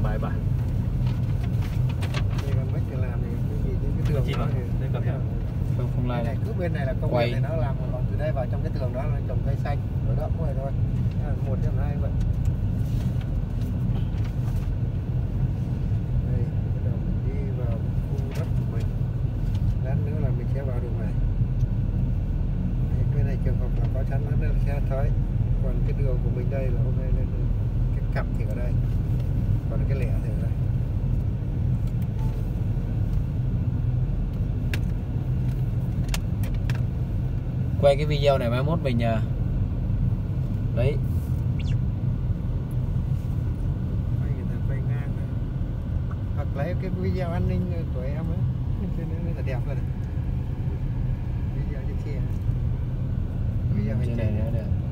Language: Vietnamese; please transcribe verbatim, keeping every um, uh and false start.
bài bản. Đây còn mấy cái làm này cái gì cái đường đó thì đây cầm theo. Không không lai này này. cứ bên này là công Quay. viên này nó làm, còn từ đây vào trong cái tường đó là trồng cây xanh nó đậm rồi thôi. Một trong hai vậy. Đây bắt đầu mình đi vào khu đất của mình, lát nữa là mình sẽ vào đường này. Đây, bên này trường học là có chắn nó sẽ tới, còn cái đường của mình đây là hôm nay lên cái cặp thì ở đây, còn cái lẻ thì ở đây. Quay cái video này mai mốt mình đấy. Quay người ta quay ngang này. Hoặc lấy cái video an ninh của em ấy, cho nên là đẹp rồi này. Video trên xe, video hành Trên này trình. nữa nè.